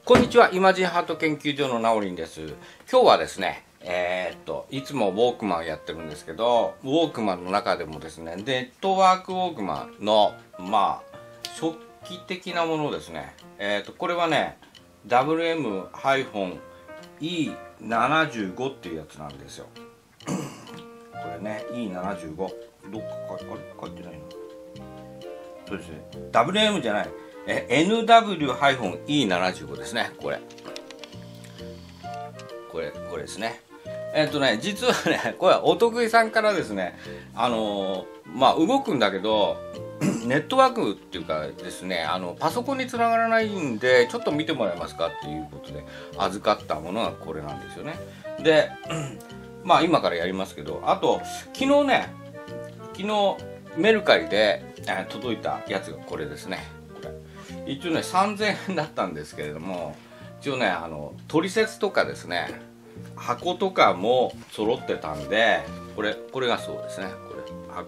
こんにちは、イマジンハート研究所のナオリンです。今日はですね、いつもウォークマンやってるんですけど、ウォークマンの中でもですね、ネットワークウォークマンの、初期的なものですね。これはね、WM-E75 っていうやつなんですよ。これね、E75。どっか書いてないの？そうですね。WM じゃない。NW-E75 ですね。これですね。実はね、これはお得意さんからですね、動くんだけど、ネットワークっていうかですね、パソコンにつながらないんで、ちょっと見てもらえますかっていうことで、預かったものがこれなんですよね。で、今からやりますけど、あと、昨日メルカリで届いたやつがこれですね。一応ね3000円だったんですけれども、一応ね取説とかですね、箱とかも揃ってたんで、これがそうですね。こ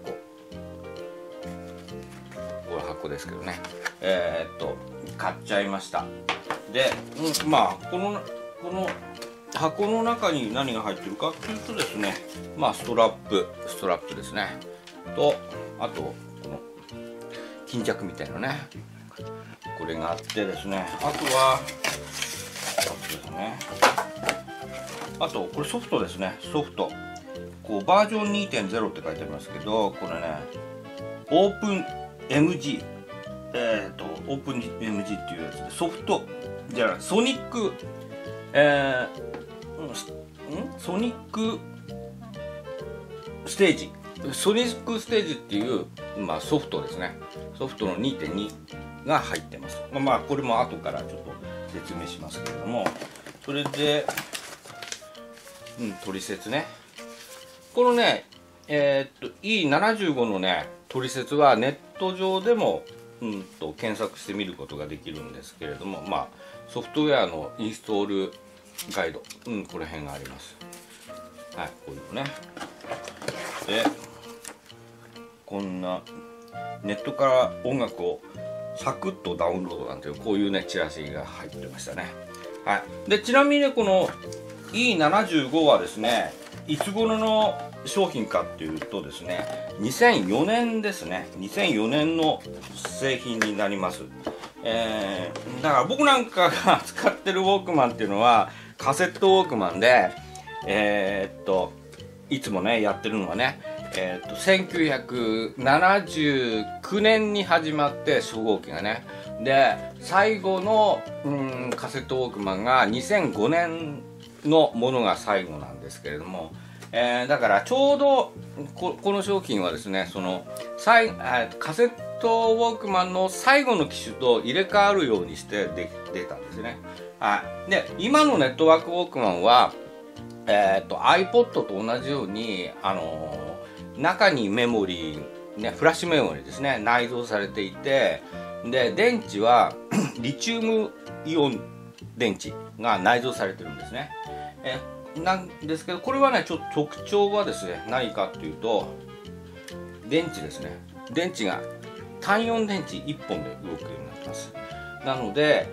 れ箱ですけどね、買っちゃいました。で、この箱の中に何が入ってるかっていうとですね、ストラップですね、とあとこの巾着みたいなね、これがあってですね、あとこれソフトですね。ソフトこうバージョン 2.0 って書いてありますけど、これねオープン MG オープン MG っていうやつで、ソフトじゃない、ソニックステージっていう、ソフトですね。ソフトの 2.2 が入ってます。これも後からちょっと説明しますけれども、それで、取説ね。このね、E75 のね、取説はネット上でも、検索してみることができるんですけれども、ソフトウェアのインストールガイド、この辺があります。はい、こういうのね。で、こんなネットから音楽をサクッとダウンロードなんていう、こういうねチラシが入ってましたね。はい。で、ちなみにね、この E75 はですね、いつ頃の商品かっていうとですね、2004年ですね。2004年の製品になります。だから僕なんかが使ってるウォークマンっていうのはカセットウォークマンで、いつもねやってるのはね、1979年に始まって初号機がね、で最後のカセットウォークマンが2005年のものが最後なんですけれども、だからちょうどこの商品はですね、そのカセットウォークマンの最後の機種と入れ替わるようにして出たんですね。はい。で、今のネットワークウォークマンはiPod と同じように中にメモリー、ね、フラッシュメモリーですね、内蔵されていて、で電池はリチウムイオン電池が内蔵されてるんですね。なんですけど、これはねちょっと特徴はですね、何かっていうと、電池ですね。電池が単4電池1本で動くようになってます。なので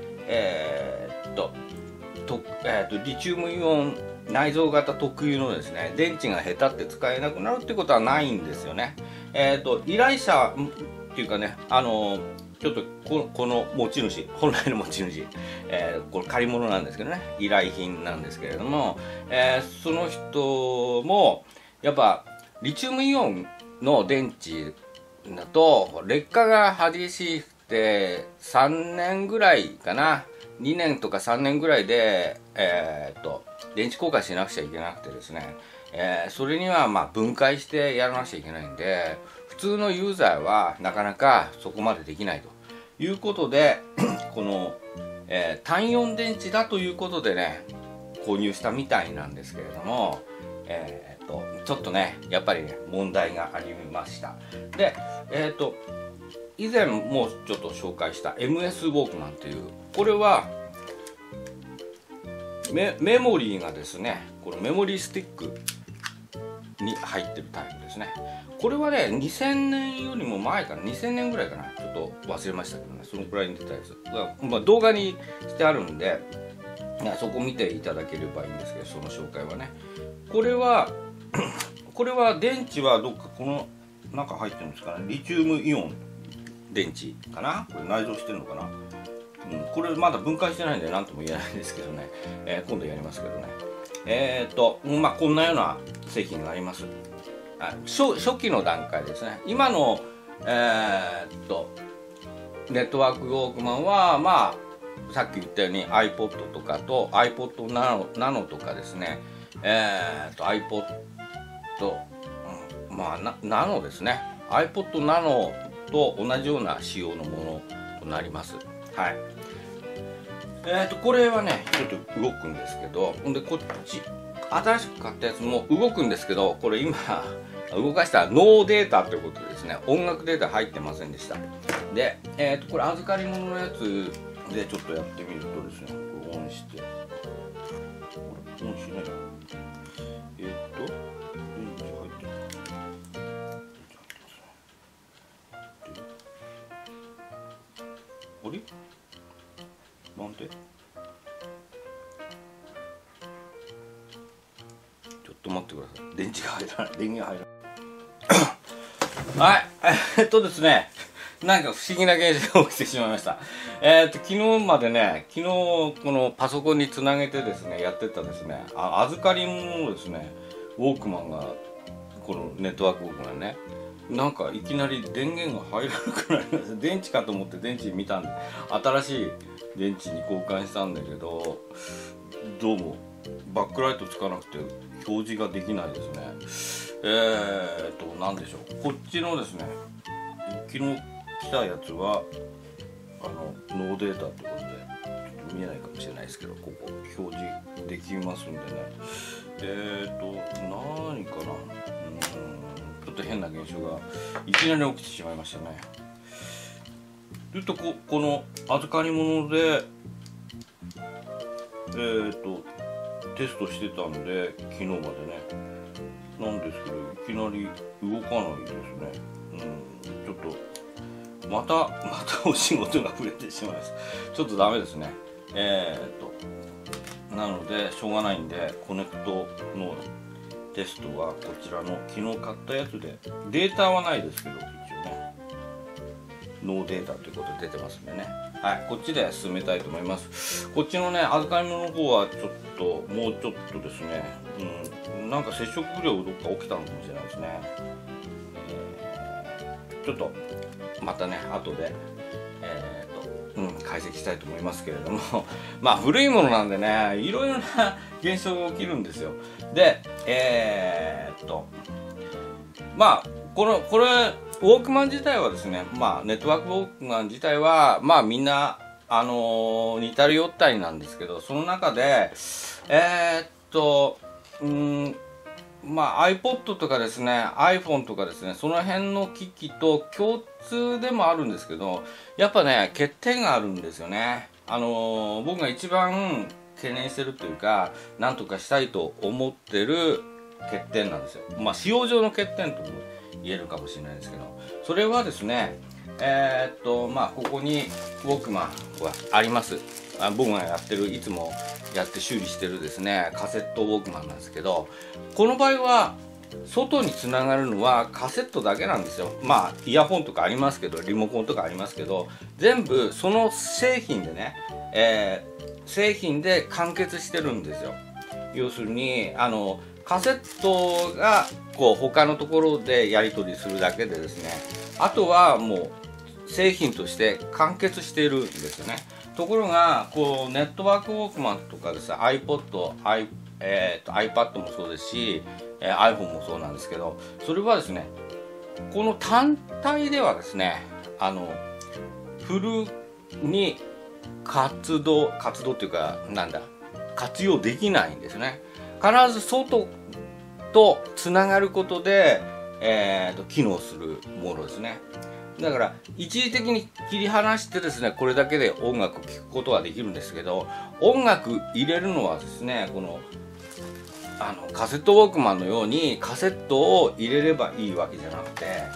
リチウムイオン内蔵型特有のですね、電池が下手って使えなくなるってことはないんですよね。依頼者っていうかね、ちょっとこの持ち主、本来の持ち主、これ借り物なんですけどね、依頼品なんですけれども、その人もやっぱリチウムイオンの電池だと劣化が激しくて3年ぐらいかな、2年とか3年ぐらいで電池交換しなくちゃいけなくてですね、それには分解してやらなくちゃいけないんで、普通のユーザーはなかなかそこまでできないということでこの、単4電池だということでね購入したみたいなんですけれども、ちょっとねやっぱりね問題がありました。で、以前もちょっと紹介した MS ウォークマンという、これはメモリーがですね、このメモリースティックに入ってるタイプですね。これはね2000年よりも前かな、2000年ぐらいかな、ちょっと忘れましたけどね、そのくらいに出たやつ、まあ、動画にしてあるんで、そこ見ていただければいいんですけど、その紹介はね。これは電池はどっかこの中入ってるんですかね、リチウムイオン電池かな、これ内蔵してるのかな、これまだ分解してないんで何とも言えないんですけどね、今度やりますけどね。まあこんなような製品があります。初期の段階ですね。今のネットワークウォークマンはまあさっき言ったように iPod とかと iPod Nano とかですね、iPod、まあナノですね、 iPod Nano と同じような仕様のものとなります。はい。これはねちょっと動くんですけど、でこっち新しく買ったやつも動くんですけど、これ今動かしたらノーデータということでですね、音楽データ入ってませんでした。で、これ預かり物のやつでちょっとやってみるとですね、これオンして、これオンしないな、電池入ってる、あれなんでちょっと待ってください、電池が入らない、電源が入らないはいですね、なんか不思議な現象が起きてしまいました。昨日までね、昨日このパソコンにつなげてですねやってたですね、預かり物のですねウォークマンが、このネットワークウォークマンね、なんかいきなり電源が入らなくなりました。電池かと思って電池見たんで、新しい電池に交換したんだけど、どうもバックライトつかなくて表示ができないですね。なんでしょう、こっちのですね昨日来たやつはノーデータってことでちょっと見えないかもしれないですけど、ここ表示できますんでね、何かな、ちょっと変な現象がいきなり起きてしまいましたね。ずっとこの預かり物でテストしてたんで昨日までねなんですけど、いきなり動かないですね。ちょっとまたお仕事が増えてしまいます。ちょっとダメですね。なのでしょうがないんで、コネクトのテストはこちらの昨日買ったやつで、データはないですけど一応ねノーデータということで出てますんでね、はい、こっちで進めたいと思います。こっちのね預かり物の方はちょっともうちょっとですね、なんか接触不良どっか起きたのかもしれないですね。ちょっとまたね後で解析したいと思いますけれどもまあ古いものなんでねいろいろな現象が起きるんですよ。でまあこれウォークマン自体はですね、まあネットワークウォークマン自体はまあみんな似たり寄ったりなんですけど、その中でまあ iPod とかですね iPhone とかですね、その辺の機器と共通でもあるんですけど、やっぱね欠点があるんですよね。僕が一番懸念してるというかなんとかしたいと思ってる欠点なんですよ。まあ使用上の欠点とも言えるかもしれないですけど、それはですねまあここにウォークマンはあります。僕がやってるいつもやって修理してるですねカセットウォークマンなんですけど、この場合は外につながるのはカセットだけなんですよ。まあイヤホンとかありますけど、リモコンとかありますけど、全部その製品でね、製品で完結してるんですよ。要するにカセットがこう他のところでやり取りするだけでですね、あとはもう製品として完結しているんですよね。ところがこうネットワークウォークマンとかですね iPod、iPad もそうですし、iPhone もそうなんですけど、それはですねこの単体ではですねフルに活動っていうか活用できないんですね。必ず外とつながることで、機能するものですね。だから一時的に切り離してですねこれだけで音楽を聴くことはできるんですけど、音楽入れるのはですねこのカセットウォークマンのようにカセットを入れればいいわけじゃなくて、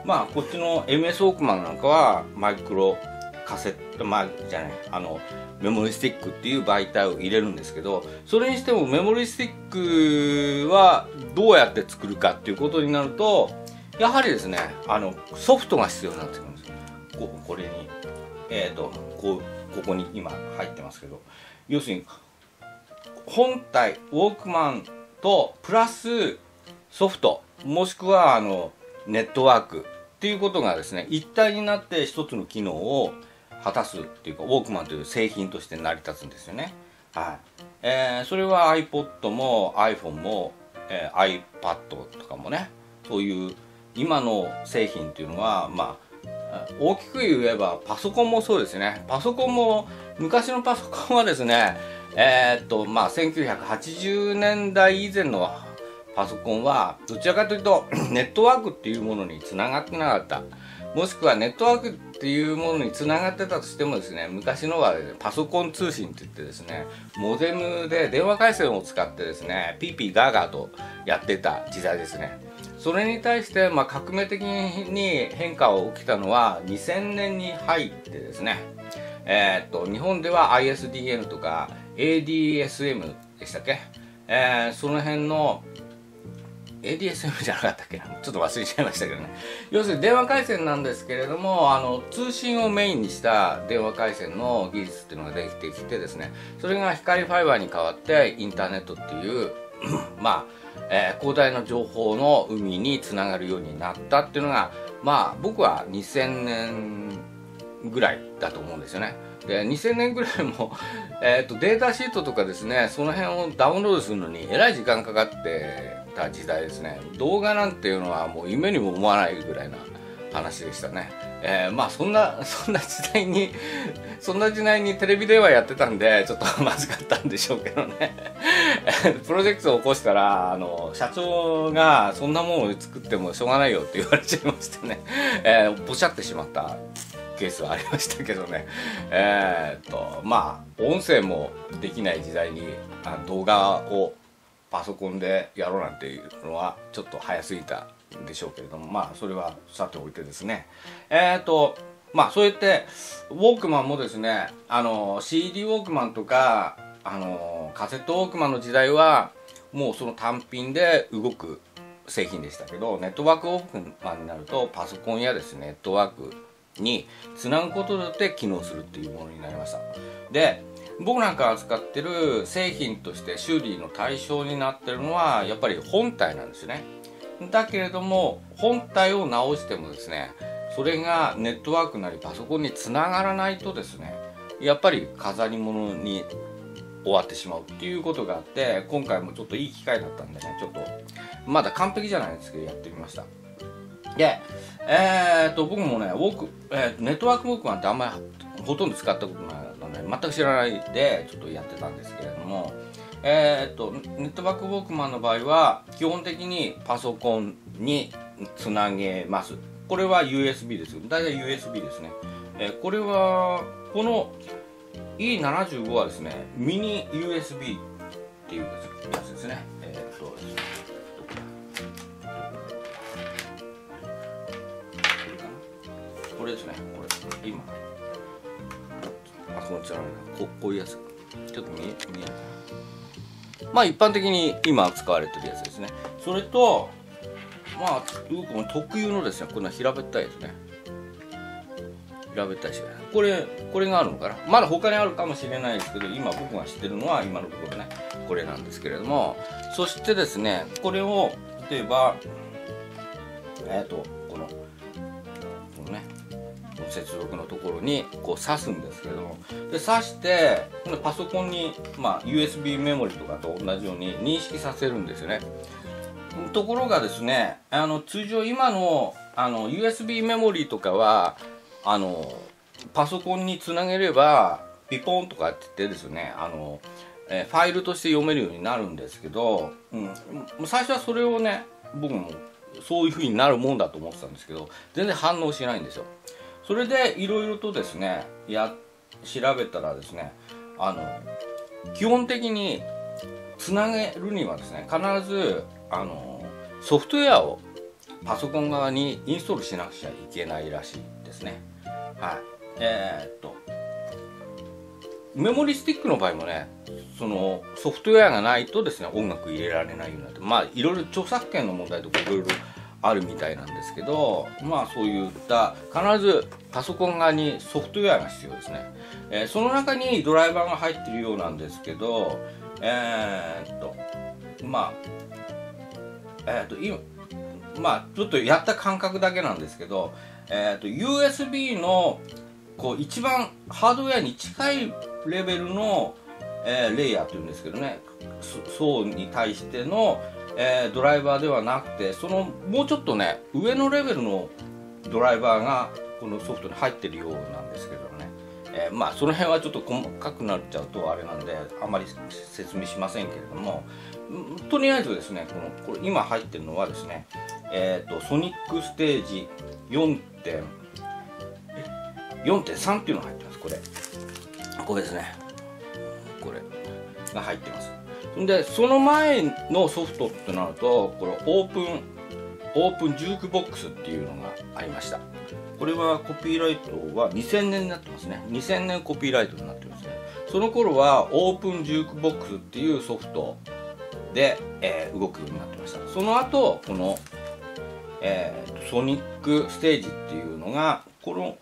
まあこっちの MS ウォークマンなんかはマイクロカセット、じゃない、メモリースティックっていう媒体を入れるんですけど、それにしてもメモリースティックはどうやって作るかっていうことになると、やはりですね、ソフトが必要になってくるんです。これにここに今入ってますけど、要するに本体ウォークマンとプラスソフト、もしくはネットワークっていうことがですね、一体になって一つの機能を果たすっていうか、ウォークマンという製品として成り立つんですよね。はい。それは iPod も iPhone も、iPad とかもね、そういう今の製品っていうのは、大きく言えばパソコンもそうですね。パソコンも昔のパソコンはですね、1980年代以前のパソコンはどちらかというとネットワークっていうものにつながってなかった。もしくはネットワークっていうものにつながってたとしてもですね、昔のは、ね、パソコン通信って言ってですね、モデムで電話回線を使ってですね、ピーピーガーガーとやってた時代ですね。それに対して、革命的に変化を起きたのは2000年に入ってですね、日本では ISDN とか ADSM でしたっけ、その辺のADSM じゃなかったっけな、ちょっと忘れちゃいましたけどね。要するに電話回線なんですけれども、通信をメインにした電話回線の技術っていうのができてきてですね、それが光ファイバーに変わってインターネットっていう広大な情報の海につながるようになったっていうのが、僕は2000年ぐらいだと思うんですよね。で2000年ぐらいも、データシートとかですね、その辺をダウンロードするのにえらい時間かかってた時代ですね。動画なんていうのはもう夢にも思わないぐらいな話でしたね。そんな時代にテレビ電話やってたんでちょっとまずかったんでしょうけどね。プロジェクトを起こしたら社長がそんなものを作ってもしょうがないよって言われちゃいましてね、ポシャってしまったケースはありましたけどね。音声もできない時代に動画をパソコンでやろうなんていうのはちょっと早すぎたんでしょうけれども、それはさておいてですね、そうやってウォークマンもですね、CD ウォークマンとかカセットウォークマンの時代はもうその単品で動く製品でしたけど、ネットワークウォークマンになるとパソコンやですね、ネットワークにつなぐことで機能するっていうものになりました。で、僕なんか扱ってる製品として修理の対象になってるのはやっぱり本体なんですよね。だけれども本体を直してもですね、それがネットワークなりパソコンにつながらないとですね、やっぱり飾り物に終わってしまうっていうことがあって、今回もちょっといい機会だったんでね、ちょっとまだ完璧じゃないですけどやってみました。で、僕もねネットワークウォークマンってあんまりほとんど使ったことないので全く知らないでちょっとやってたんですけれども、ネットワークウォークマンの場合は基本的にパソコンにつなげます。これは USB です。大体 USB ですね。これはこの E75 はですね、ミニ USB っていうやつですね。これですね。これ今こっちはこういうやつ、ちょっと見えないかな。一般的に今使われてるやつですね。それと特有のですね、こんな平べったいやつね、平べったいし、これがあるのかな。まだ他にあるかもしれないですけど、今僕が知ってるのは今のところねこれなんですけれども、そしてですね、これを例えばこのね接続のところにこう挿すんですけども、で挿してパソコンに、USB メモリとかと同じように認識させるんですよね。ところがですね、通常今のUSB メモリとかはパソコンにつなげればピポンとかって言ってですね、ファイルとして読めるようになるんですけど、最初はそれをね僕もそういう風になるもんだと思ってたんですけど、全然反応しないんですよ。それでいろいろとですね調べたらですね、基本的につなげるにはですね、必ずソフトウェアをパソコン側にインストールしなくちゃいけないらしいですね。はい。メモリスティックの場合もね、そのソフトウェアがないとですね、音楽入れられないようになって、まあいろいろ著作権の問題とかいろいろあるみたいなんですけど、まあそういった必ずパソコン側にソフトウェアが必要ですね。その中にドライバーが入ってるようなんですけど、まあちょっとやった感覚だけなんですけど、USB のこう一番ハードウェアに近いレベルの、レイヤーというんですけどね、層に対しての、ドライバーではなくて、そのもうちょっとね上のレベルのドライバーがこのソフトに入ってるようなんですけどね、まあその辺はちょっと細かくなっちゃうとあれなんであんまり説明しませんけれども、とりあえずですね、これ今入ってるのはですね、ソニックステージ4.3 っていうのが入ってます。これですね、これが入ってます。でその前のソフトってなると、これオープンジュークボックスっていうのがありました。これはコピーライトは2000年になってますね。2000年コピーライトになってますね。その頃はオープンジュークボックスっていうソフトで、動くようになってました。その後この、ソニックステージっていうのが、この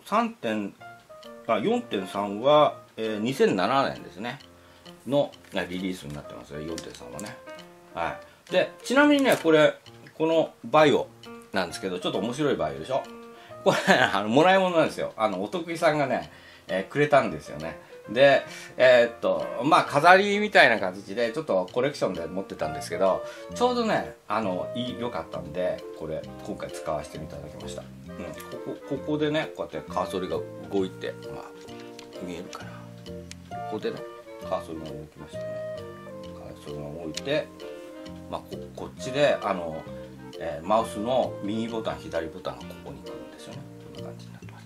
4.3 は、2007年ですねのリリースになってますよ、4.3 はね。はい。でちなみにね、このバイオなんですけど、ちょっと面白いバイオでしょ。これもらい物なんですよ。お得意さんがね、くれたんですよね。でまあ飾りみたいな形でちょっとコレクションで持ってたんですけど、ちょうどね良かったんで、これ今回使わせていただきました。ここでね、こうやってカーソルが動いて、まあ見えるかな。ここでねカーソルが動きましたね。カーソルが動いて、まあこっちでマウスの右ボタン左ボタンがここに来るんですよね。こんな感じになってます。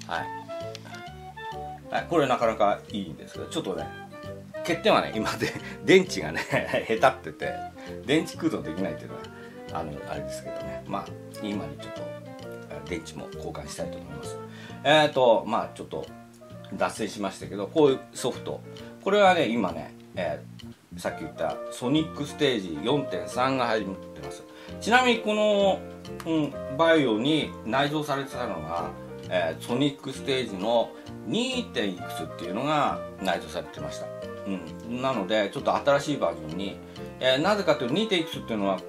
はい、これなかなかいいんですけど、ちょっとね欠点はね、今で電池がね下手ってて電池駆動できないっていうのはあれですけどね、まあ今にちょっと電池も交換したいと思います。まあちょっと脱線しましたけど、こういうソフト、これはね今ね、さっき言ったソニックステージ 4.3 が入ってます。ちなみにこの、バイオに内蔵されてたのが、ソニックステージの 2. いくつっていうのが内蔵されてました。なのでちょっと新しいバージョンに、なぜかというと 2. いくつっていうのは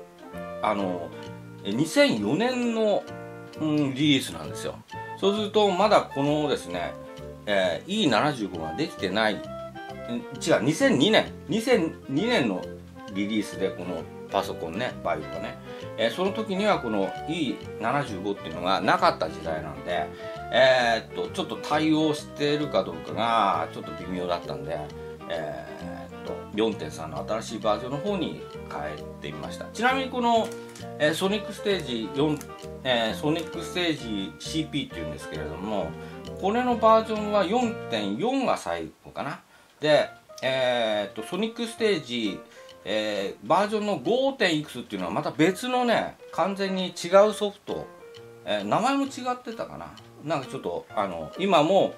2004年の、リリースなんですよ。そうするとまだこのですね、E75 ができてない、2002年のリリースでこのパソコンね、バイオがね、その時にはこの E75 っていうのがなかった時代なんで、ちょっと対応しているかどうかがちょっと微妙だったんで、4.3 の新しいバージョンの方に変えてみました。ちなみにこの、ソニックステージ4、ソニックステージ CP っていうんですけれども、これのバージョンは 4.4 が最後かな。で、ソニックステージ、バージョンの 5. いくつっていうのはまた別のね、完全に違うソフト、名前も違ってたかな。なんかちょっと今も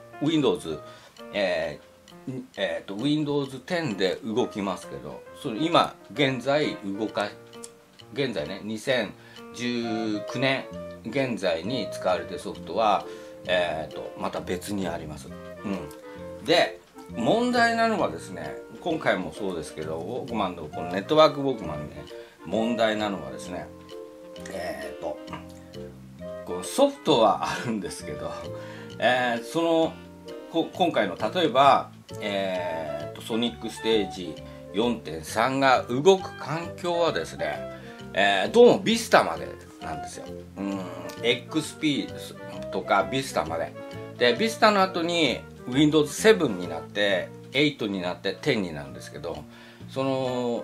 Windows、Windows 10で動きますけど、今現在ね2019年現在に使われているソフトは、また別にあります。で問題なのはですね、今回もそうですけど、ウォークマンのこのネットワークウォークマンで、問題なのはですね、このソフトはあるんですけど、今回の例えば、ソニックステージ 4.3 が動く環境はですね、どうも Vista までなんですよ。XP とか Vista までで、Vista の後に Windows 7になって8になって10になるんですけど、その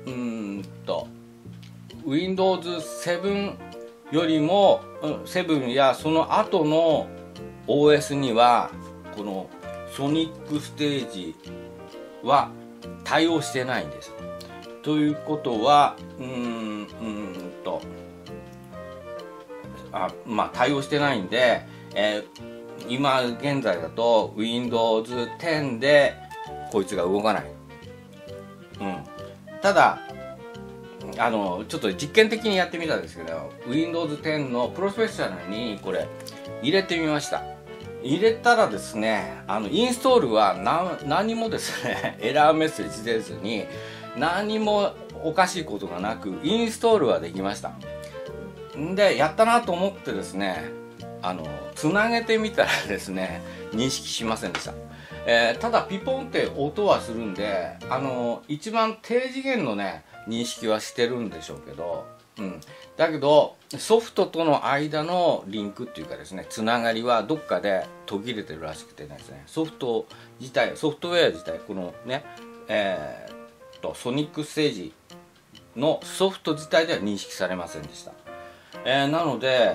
Windows 7よりも7やその後の OS にはこのソニックステージは対応してないんです。ということは対応してないんで、今現在だと Windows 10でこいつが動かない。ただちょっと実験的にやってみたんですけど、 Windows 10のプロフェッショナルにこれ入れてみました。入れたらですね、インストールは何もですねエラーメッセージ出ずに、何もおかしいことがなくインストールはできました。でやったなと思ってですね、つなげてみたらですね、認識しませんでした。ただピポンって音はするんで、一番低次元のね認識はしてるんでしょうけど、だけどソフトとの間のリンクっていうかですね、つながりはどっかで途切れてるらしくてですね、ソフトウェア自体、このねソニックステージのソフト自体では認識されませんでした。なので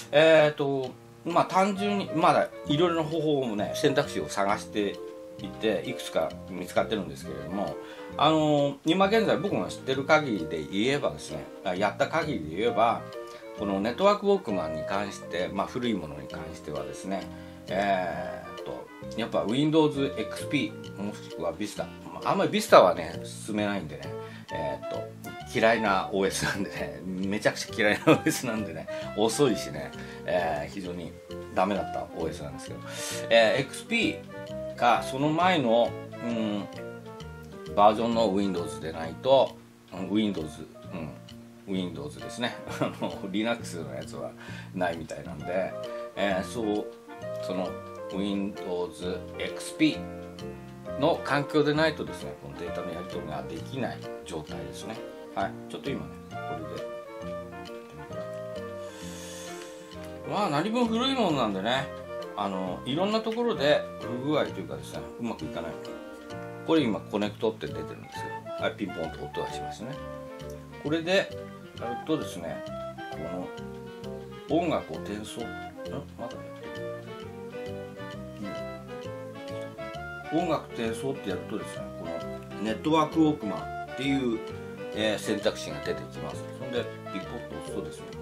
単純にまだいろいろな方法もね、選択肢を探していていくつか見つかってるんですけれども、今現在僕が知ってる限りで言えばですね、やった限りで言えば、このネットワークウォークマンに関して、古いものに関してはですね、やっぱ Windows XP もしくは Vista、あんまり Vista はね進めないんでね、嫌いな OS なんでね、めちゃくちゃ嫌いな OS なんでね、遅いしね、非常にダメだった OS なんですけど、XP かその前の、バージョンの Windows でないと、Windows ですねLinux のやつはないみたいなんで、その Windows XP の環境でないとですね、このデータのやり取りができない状態ですね。はい、ちょっと今ねこれで何分古いものなんでね、いろんなところで不具合というかですね、うまくいかない。これ今コネクトって出てるんですけど、はい、ピンポンと音がしますね。これでやるとですね、この音楽を転送、まだやってる、音楽転送ってやるとですね、このネットワークウォークマンっていう、選択肢が出てきます。そんでピポッと押すとですね、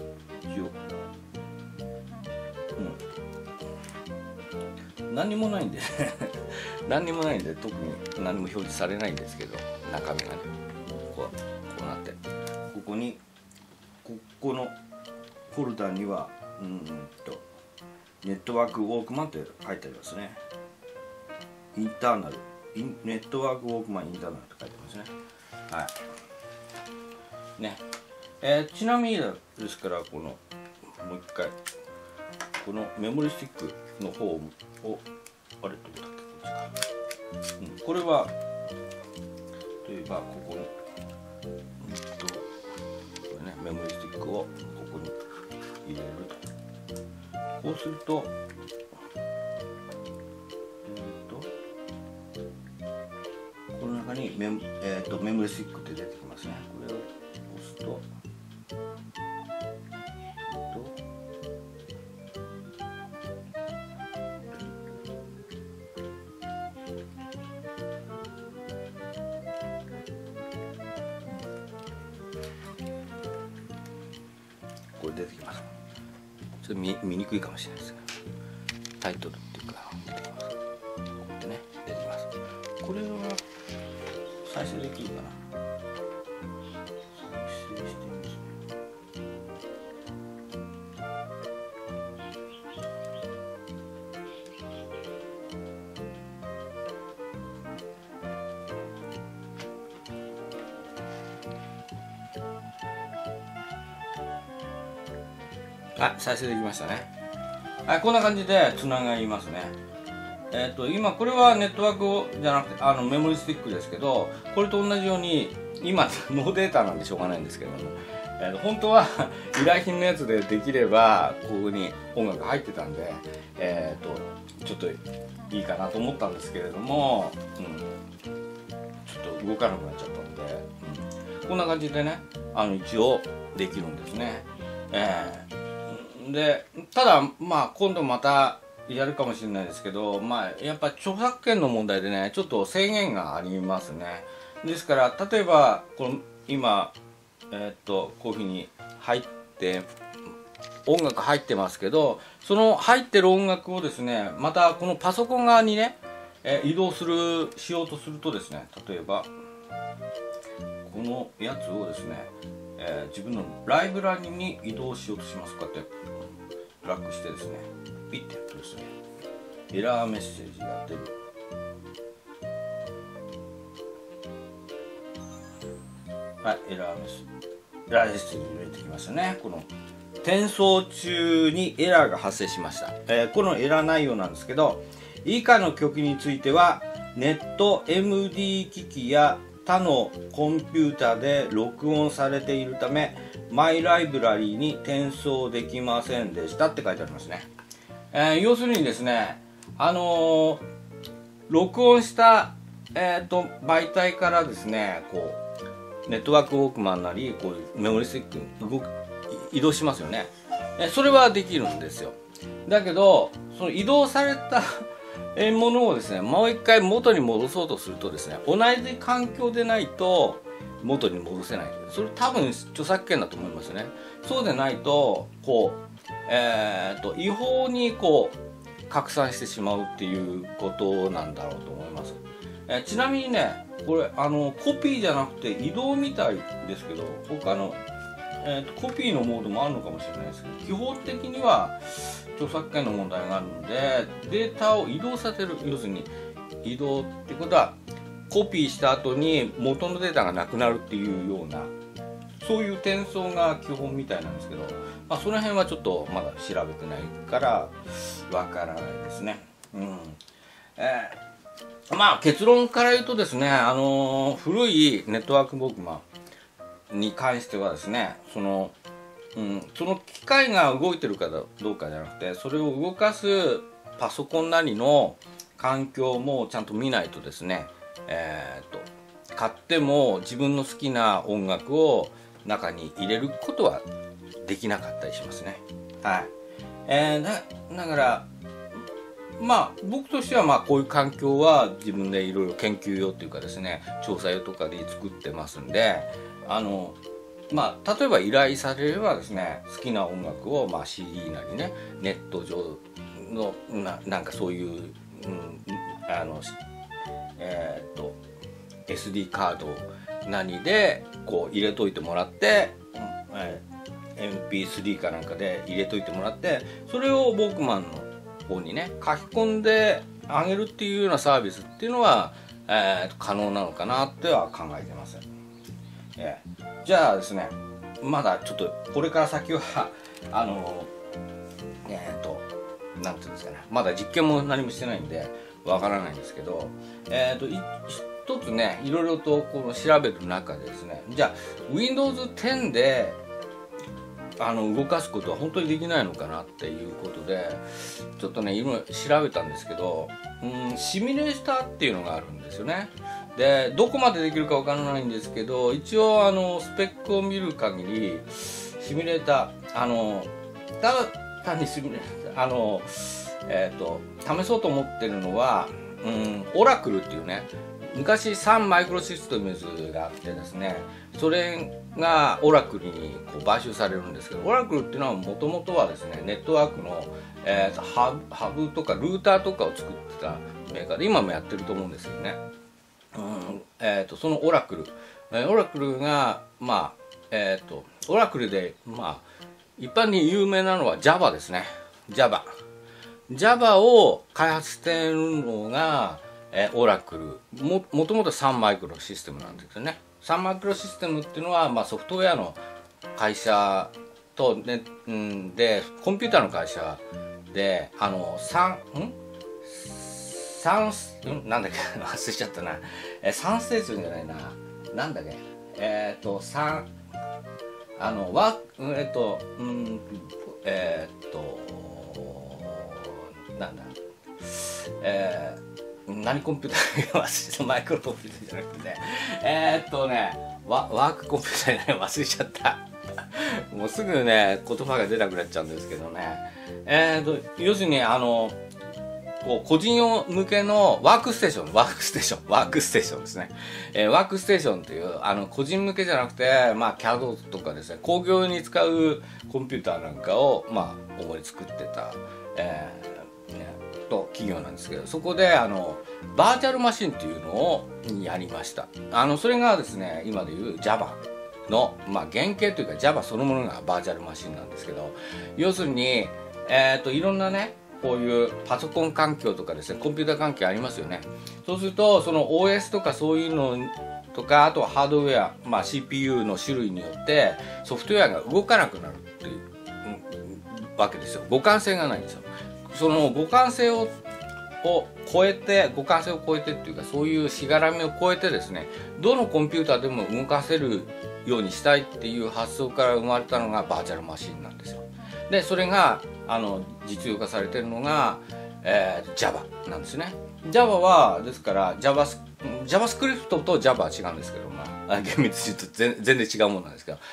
何にもないんで何にもないんで特に何も表示されないんですけど、中身がねこうなって、ここのフォルダにはネットワークウォークマンって書いてありますね。インターナルネットワークウォークマンインターナルって書いてますね。はいね、ちなみにですから、もう一回このメモリスティックの方をどこだっけ、これは例えばここにこれね、メモリスティックをここに入れると、こうするとこの中にメモリスティックって出てきますね。これを押すとこれ出てきます。ちょっと見にくいかもしれないですが、タイトルっていうか出てきます。こうやってね出てきます。これは再生できるかな。再生してみます。再生できましたね。はい、こんな感じでつながりますね。今これはネットワークじゃなくてメモリスティックですけど、これと同じように今ノーデータなんでしょうがないんですけども、本当は依頼品のやつでできればここに音楽入ってたんで、ちょっといいかなと思ったんですけれども、ちょっと動かなくなっちゃったんで、こんな感じでね一応できるんですね。でただ今度またやるかもしれないですけど、やっぱ著作権の問題でねちょっと制限がありますね。ですから例えば今こういうふうに入って音楽入ってますけど、その入ってる音楽をですね、またこのパソコン側にね、移動しようとするとですね、例えばこのやつをですね、自分のライブラリに移動しようとします。こうやってドラッグしてですね、ピッてやるとですね、エラーメッセージが出る。はい、エラーメッセージ入れてきましたね。この転送中にエラーが発生しました。このエラー内容なんですけど、以下の曲についてはネット MD 機器や他のコンピュータで録音されているためマイライブラリーに転送できませんでしたって書いてありますね。要するにですね、録音した、媒体からですね、こうネットワークウォークマンなりこうメモリスティックに移動しますよね。それはできるんですよ。だけどその移動されたものをですね、もう一回元に戻そうとするとですね、同じ環境でないと元に戻せない。それ多分著作権だと思いますね。そうでないとこう、違法にこう拡散してしまうっていうことなんだろうと思います。ちなみにね、これコピーじゃなくて移動みたいですけど、僕コピーのモードもあるのかもしれないですけど、基本的には著作権の問題があるので、データを移動させる、要するに移動ってことはコピーした後に元のデータがなくなるっていうような、そういう転送が基本みたいなんですけど、その辺はちょっとまだ調べてないからわからないですね。結論から言うとですね、古いネットワークウォークマンに関してはですね、その機械が動いてるかどうかじゃなくて、それを動かすパソコンなりの環境もちゃんと見ないとですね、買っても自分の好きな音楽を中に入れることはできなかったりしますね。はい。だから僕としてはこういう環境は自分でいろいろ研究用というかですね、調査用とかで作ってますんで、例えば依頼されればですね、好きな音楽をCD なりね、ネット上のなんかそういう、SD カード何でこう入れといてもらって、MP3 かなんかで入れといてもらって、それをウォークマンの方にね書き込んであげるっていうようなサービスっていうのは、可能なのかなっては考えてます。じゃあですね、まだちょっとこれから先はなんていうんですかね、まだ実験も何もしてないんでわからないんですけど、一つね、いろいろとこの調べる中でですね、じゃあ Windows 10で動かすことは本当にできないのかなっていうことで、ちょっとね今調べたんですけど、シミュレーターっていうのがあるんですよね。でどこまでできるかわからないんですけど、一応スペックを見る限りシミュレーターただ単にシミュレーター試そうと思ってるのは、オラクルっていうね、昔サンマイクロシステムズがあってですね、それがオラクルにこう買収されるんですけど、オラクルっていうのはもともとはですね、ネットワークの、ハブとかルーターとかを作ってたメーカーで、今もやってると思うんですけどね、そのオラクルがオラクルで一般に有名なのは Java ですね。Java を開発しているのがオラクル、もともとサンマイクロシステムなんですよね。サンマイクロシステムっていうのは、ソフトウェアの会社と、ね、でコンピューターの会社でなんだっけ忘れちゃったな、3ステーションじゃないな、なんだっけなんだ何コンピューター忘れた、マイクロコンピューターじゃなくてね、ワークコンピューターじゃない、忘れちゃったもうすぐね言葉が出なくなっちゃうんですけどね、要するにこう個人用向けのワークステーションですね。ワークステーションっていう個人向けじゃなくて、まあ CAD とかですね、工業に使うコンピューターなんかをまあ主に作ってた、企業なんですけど、そこでバーチャルマシンっていうのをやりました。それがですね、今でいう Java の、まあ、原型というか Java そのものがバーチャルマシンなんですけど、要するに、いろんなね、こういうパソコン環境とかですね、コンピューター環境ありますよね。そうすると、その OS とかそういうのとか、あとはハードウェア、まあ、CPU の種類によってソフトウェアが動かなくなるっていう、わけですよ。互換性がないんですよ。その互換性を超えてっていうか、そういうしがらみを超えてですね、どのコンピューターでも動かせるようにしたいっていう発想から生まれたのがバーチャルマシンなんですよ。でそれが実用化されてるのが、Java なんですね。 Java はですから JavaScript と Java は違うんですけど、まあ厳密に言うと全然違うものなんですけど、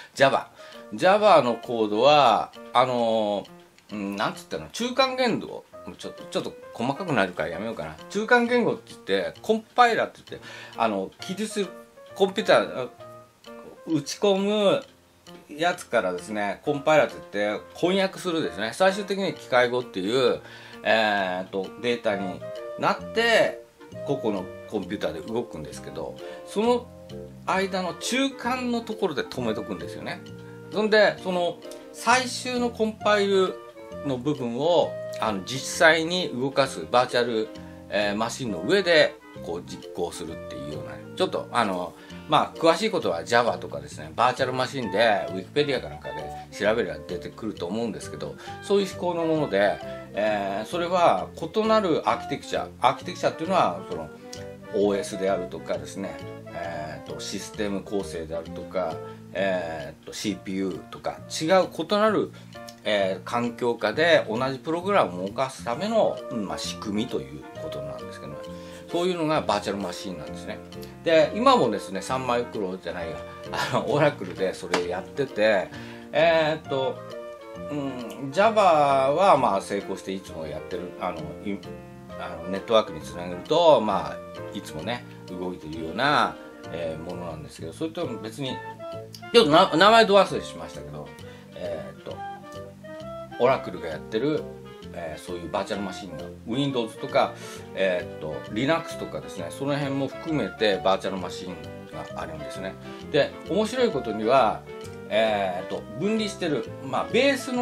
Java のコードはなんつったの、中間言語、ちょっと細かくなるからやめようかな。中間言語って言ってコンパイラーって言って記述するコンピューター打ち込むやつからですね、コンパイラーって言って翻訳するですね、最終的に機械語っていう、データになって個々のコンピューターで動くんですけど、その間の中間のところで止めとくんですよね。そんでその最終のコンパイルの部分を実際に動かすバーチャル、マシンの上でこう実行するっていうような、ちょっとまあ詳しいことは Java とかですね、バーチャルマシンで Wikipedia かなんかで調べれば出てくると思うんですけど、そういう思考のもので、それは異なるアーキテクチャっていうのはその OS であるとかですね、システム構成であるとか、CPU とか違う異なる環境下で同じプログラムを動かすための、まあ、仕組みということなんですけど、ね、そういうのがバーチャルマシンなんですね。で今もですね、サンマイクロじゃないやオラクルでそれやってて、Java はまあ成功していつもやってるネットワークにつなげると、まあ、いつもね動いているような、ものなんですけど、それと別にちょっと名前ど忘れしましたけど、オラクルがやってる、そういうバーチャルマシンが Windows とか、Linux とかですね、その辺も含めてバーチャルマシンがあるんですね。で面白いことには、分離してる、まあ、ベース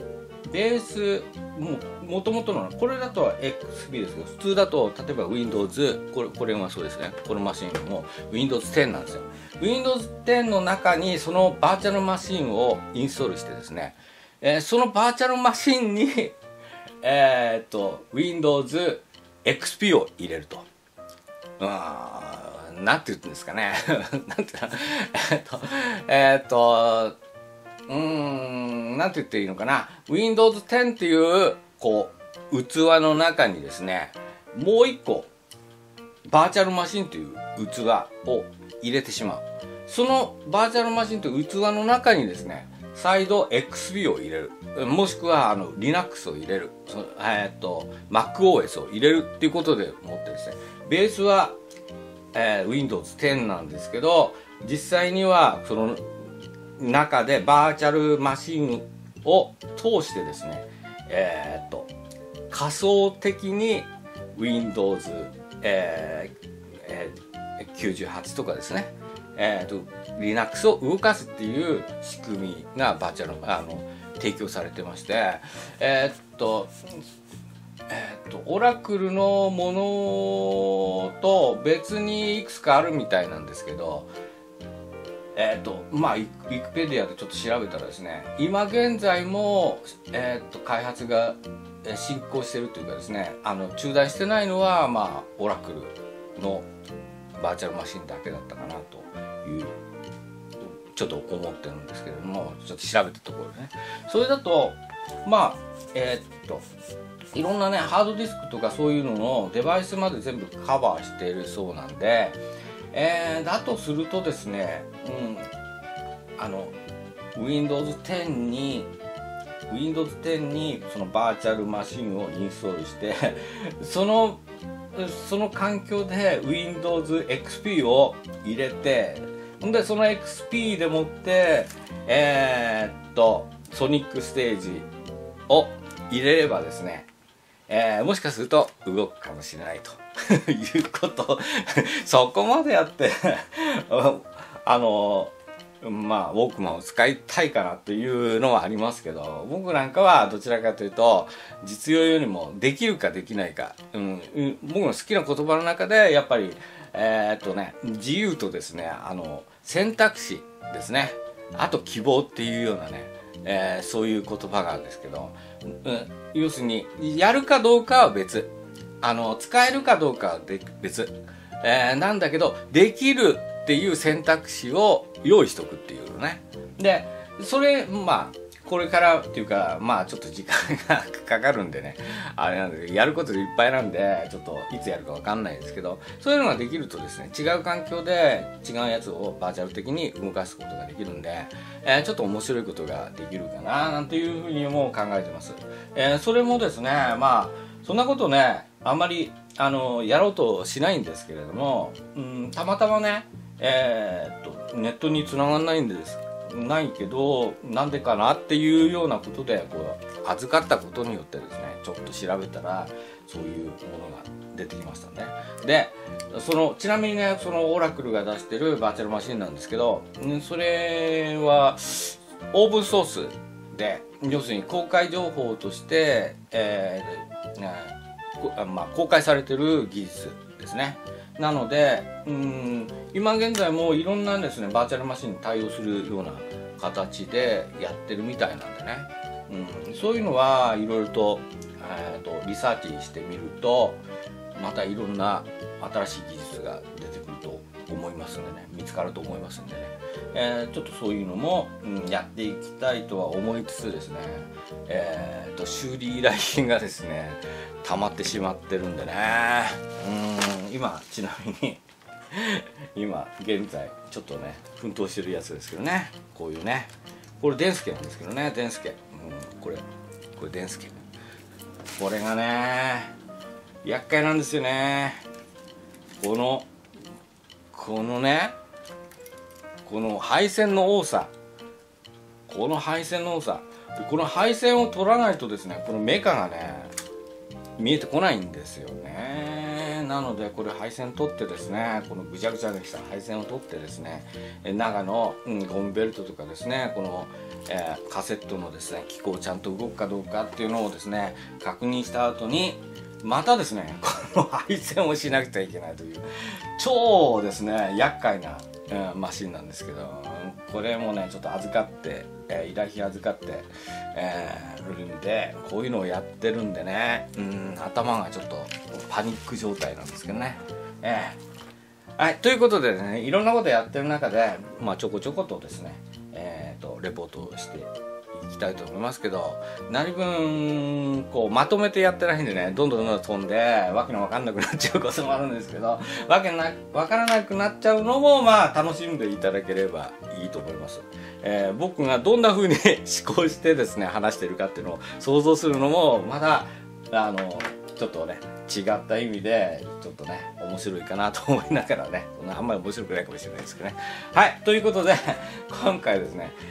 もともとのこれだと XP ですけど、普通だと例えば Windows これがそうですね、このマシンも Windows 10なんですよ。 Windows 10の中にそのバーチャルマシンをインストールしてですね、そのバーチャルマシンにWindows XP を入れると、なんて言うんですかねなんてなんて言っていいのかな、 Windows 10っていうこう器の中にですね、もう一個バーチャルマシンという器を入れてしまう。そのバーチャルマシンという器の中にですね、再度 XP を入れる、もしくはLinux を入れる、MacOS を入れるっていうことでもってですね、ベースは、Windows 10なんですけど、実際にはその中でバーチャルマシンを通してですね、仮想的に Windows、98とかですね、Linux を動かすっていう仕組みがバーチャル提供されてまして、オラクルのものと別にいくつかあるみたいなんですけど、まあウィキペディアでちょっと調べたらですね、今現在も、開発が進行してるというかですね、中断してないのは、まあオラクルのバーチャルマシンだけだったかなというちょっと思ってるんですけれども、ちょっと調べたところでね、それだとまあいろんなねハードディスクとかそういうののデバイスまで全部カバーしているそうなんで、だとするとですね、Windows 10に Windows 10にそのバーチャルマシンをインストールしてその環境で Windows XP を入れて、でその XP でもってソニックステージを入れればですね、もしかすると動くかもしれないということそこまでやってまあウォークマンを使いたいかなというのはありますけど、僕なんかはどちらかというと実用よりもできるかできないか、僕の好きな言葉の中でやっぱり自由とですね、選択肢ですね、あと希望っていうようなね、そういう言葉があるんですけど、要するにやるかどうかは別、使えるかどうかは別、なんだけどできるっていう選択肢を用意しとくっていうのね。でそれまあこれからっていうか、まあちょっと時間がかかるんでね、あれなんでやることでいっぱいなんでちょっといつやるかわかんないですけど、そういうのができるとですね、違う環境で違うやつをバーチャル的に動かすことができるんで、ちょっと面白いことができるかななんていうふうにも考えてます。それもですね、まあそんなことねあんまりやろうとしないんですけれども、たまたまねネットに繋がんないんですないけど、なんでかなっていうようなことでこう預かったことによってですね、ちょっと調べたらそういうものが出てきましたね。でちなみにね、そのオラクルが出してるバーチャルマシンなんですけど、それはオープンソースで、要するに公開情報として、公開されてる技術ですね。なので今現在もいろんなですねバーチャルマシンに対応するような形でやってるみたいなんでね、そういうのはいろいろとリサーチしてみるとまたいろんな新しい技術が出てくると思いますんでね、見つかると思いますんでね、ちょっとそういうのも、やっていきたいとは思いつつですね、修理依頼品がですね溜まってしまってるんでね、今ちなみに今現在ちょっとね奮闘してるやつですけどね、こういうね、これデンスケなんですけどね、デンスケ、これデンスケ、これがね厄介なんですよね。このね、この配線の多さ、この配線を取らないとですね、このメカがね見えてこないんですよね。なのでこれ配線取ってですね、このぐちゃぐちゃにした配線を取ってですね、中の、ゴムベルトとかですね、この、カセットのですね機構ちゃんと動くかどうかっていうのをですね確認した後にまたですねこの配線をしなくちゃいけないという超ですね厄介な、マシンなんですけど、これもねちょっと預かって、依頼品預かって、るんで、こういうのをやってるんでね、頭がちょっとパニック状態なんですけどね、はい、ということでね、いろんなことやってる中で、ちょこちょことですね、レポートをしていきたいと思いますけど、何分こうまとめてやってないんでね、どんどん飛んでわけのわかんなくなっちゃうこともあるんですけど、わからなくなっちゃうのも楽しんでいただければいいと思います。僕がどんな風に思考してですね話してるかっていうのを想像するのもまだちょっとね違った意味でちょっとね面白いかなと思いながらね、あんまり面白くないかもしれないですけどね。はい、ということで今回ですね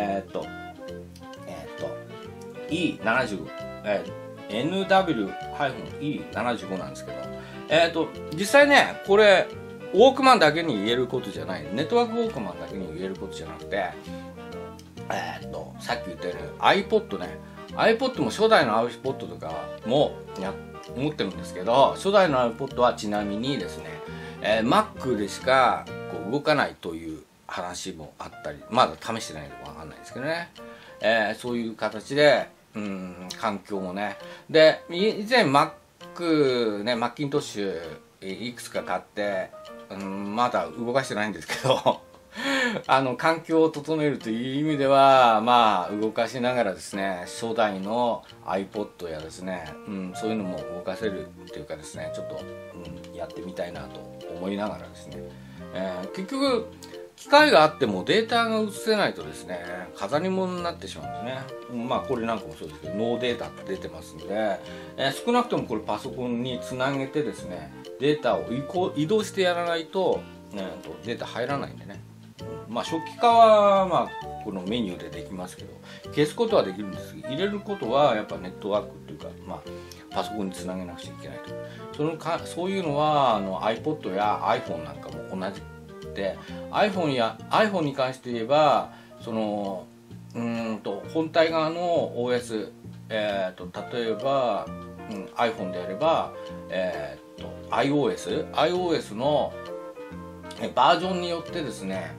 E75、NW-E75 なんですけど、実際ねこれウォークマンだけに言えることじゃない、ネットワークウォークマンだけに言えることじゃなくて、さっき言ったように iPod ね、iPod も初代の iPod とかも持ってるんですけど、初代の iPod はちなみにですね、Mac でしかこう動かないという話もあったり、まだ試してないので分かんないですけどね、そういう形で環境もね、で以前 Mac ね、マッキントッシュいくつか買って、まだ動かしてないんですけど環境を整えるという意味では動かしながらですね、初代の iPod やですね、そういうのも動かせるっていうかですね、ちょっと、やってみたいなと思いながらですね、結局機械があってもデータが映せないとですね、飾り物になってしまうんですね。まあこれなんかもそうですけど、ノーデータって出てますんで、少なくともこれパソコンにつなげてですね、データを移動してやらないと、データ入らないんでね。まあ初期化はまあこのメニューでできますけど、消すことはできるんですけど、入れることはやっぱネットワークっていうか、まあパソコンにつなげなくちゃいけないと。そういうのはiPod や iPhone なんかも同じで、 iPhone に関して言えば、その本体側の OS、例えば、iPhone であれば、iOS のバージョンによってですね、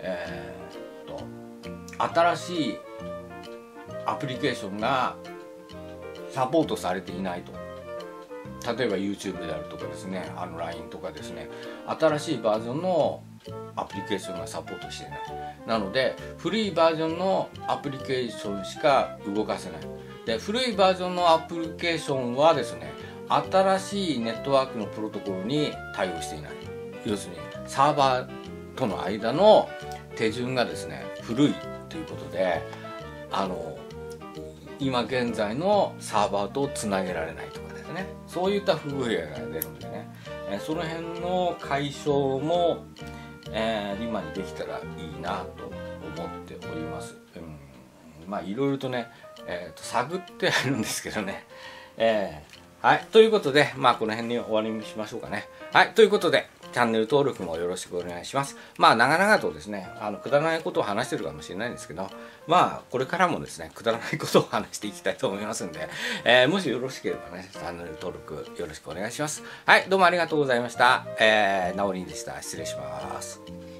新しいアプリケーションがサポートされていないと。例えば YouTube であるとかですね、LINE とかですね、新しいバージョンのアプリケーションがサポートしていない。なので古いバージョンのアプリケーションしか動かせない。で、古いバージョンのアプリケーションはですね、新しいネットワークのプロトコルに対応していない。要するにサーバーとの間の手順がですね、古いということで、今現在のサーバーとつなげられないとかですね、そういった不具合が出るんでね、その辺の解消も、今にできたらいいなと思っております。まあいろいろとね、探ってあるんですけどね、はい、ということで、まあこの辺に終わりにしましょうかね。はい、ということでチャンネル登録もよろしくお願いします。まあ長々とですね、くだらないことを話してるかもしれないんですけど、まあこれからもですね、くだらないことを話していきたいと思いますんで、もしよろしければね、チャンネル登録よろしくお願いします。はい、どうもありがとうございました。なおりんでした。失礼します。